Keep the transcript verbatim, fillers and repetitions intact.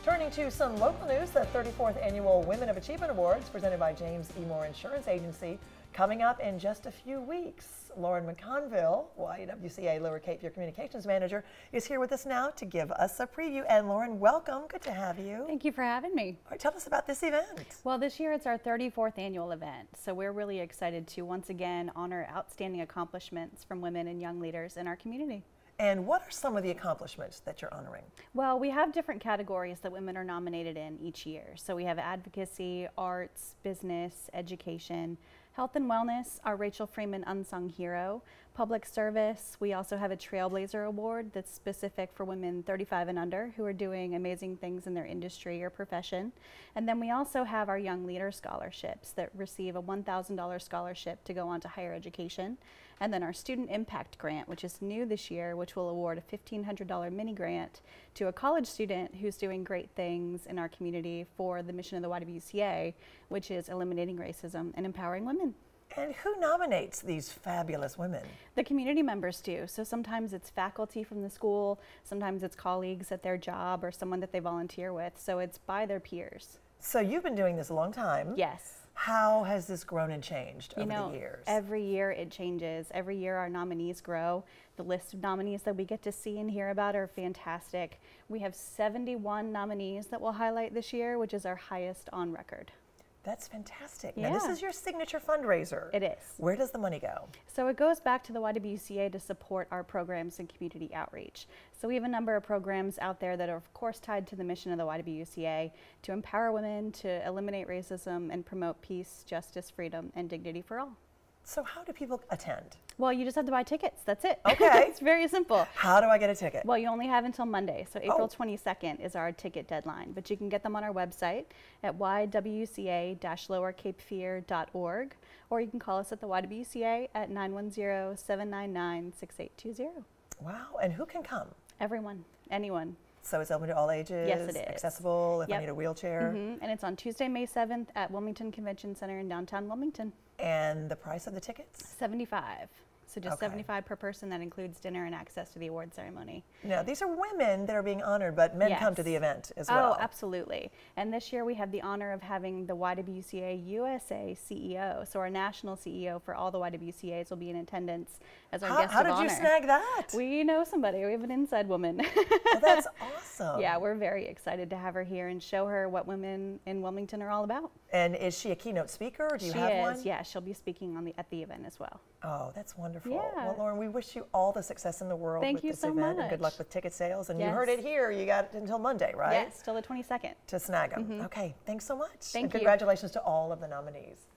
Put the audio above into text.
Turning to some local news, the thirty-fourth Annual Women of Achievement Awards presented by James E. Moore Insurance Agency coming up in just a few weeks. Lauren McConville, Y W C A Lower Cape Fear Communications Manager, is here with us now to give us a preview. And Lauren, welcome. Good to have you. Thank you for having me. All right, tell us about this event. Well, this year it's our thirty-fourth annual event, so we're really excited to once again honor outstanding accomplishments from women and young leaders in our community. And what are some of the accomplishments that you're honoring? Well, we have different categories that women are nominated in each year. So we have advocacy, arts, business, education, health and wellness, our Rachel Freeman Unsung Hero, public service. We also have a Trailblazer Award that's specific for women thirty-five and under who are doing amazing things in their industry or profession. And then we also have our Young Leader Scholarships that receive a one thousand dollar scholarship to go on to higher education. And then our Student Impact Grant, which is new this year, which will award a fifteen hundred dollar mini grant to a college student who's doing great things in our community for the mission of the Y W C A, which is eliminating racism and empowering women. And who nominates these fabulous women? The community members do. So sometimes it's faculty from the school, sometimes it's colleagues at their job or someone that they volunteer with. So it's by their peers. So you've been doing this a long time. Yes. How has this grown and changed you over know, the years? Every year it changes. Every year our nominees grow. The list of nominees that we get to see and hear about are fantastic. We have seventy-one nominees that we'll highlight this year, which is our highest on record. That's fantastic. Yeah. Now this is your signature fundraiser. It is. Where does the money go? So it goes back to the Y W C A to support our programs and community outreach. So we have a number of programs out there that are of course tied to the mission of the Y W C A to empower women, to eliminate racism and promote peace, justice, freedom, and dignity for all. So how do people attend? Well, you just have to buy tickets. That's it. Okay. It's very simple. How do I get a ticket? Well, you only have until Monday. So April Oh. twenty-second is our ticket deadline. But you can get them on our website at y w c a dash lower cape fear dot org, or you can call us at the Y W C A at nine one zero, seven nine nine, six eight two zero. Wow. And who can come? Everyone, anyone. So it's open to all ages? Yes, it is. Accessible if Yep. I need a wheelchair? Mm-hmm. And it's on Tuesday, May seventh at Wilmington Convention Center in downtown Wilmington. And the price of the tickets? seventy-five. So just Okay. seventy-five per person. That includes dinner and access to the award ceremony. Now, these are women that are being honored, but men come to Yes. the event as well. Oh, absolutely. And this year we have the honor of having the Y W C A U S A C E O. So our national C E O for all the Y W C As will be in attendance as our How, guest how of did honor. you snag that? We know somebody. We have an inside woman. Oh, that's awesome. Yeah, we're very excited to have her here and show her what women in Wilmington are all about. And is she a keynote speaker, or do you she have is, one? yeah. She'll be speaking on the at the event as well. Oh, that's wonderful. Yeah. Well, Lauren, we wish you all the success in the world Thank with you this so event, and good luck much. with ticket sales. And Yes. you heard it here. You got until Monday, right? Yes, till the twenty-second. To snag them. Okay, thanks so much. Thank and you. congratulations to all of the nominees.